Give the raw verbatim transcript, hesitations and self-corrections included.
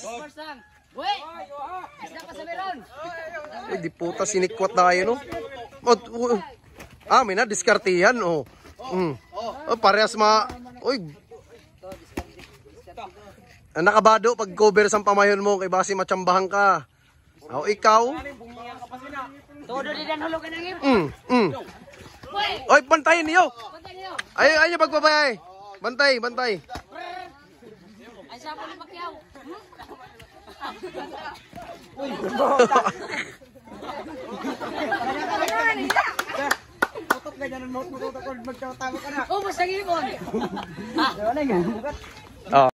First lang. Wait! Isda pa sa meron. Ay, di puta sinikwat na kayo, no? Oh, ah, may na, diskarte yan, oh. Mm. Oh, parehas ma... Uy. Nakabado pag cover sa pamayon mo, kay basi matsambahan ka. Oh, ikaw? Todo din ang hulog ng ipon. Mm, mm. Oy, bantayin niyo. Ay, ay, pagbabayay. Bantay, bantay. Ay, sa po ni Pacquiao. Oh, masang ipon. Ah,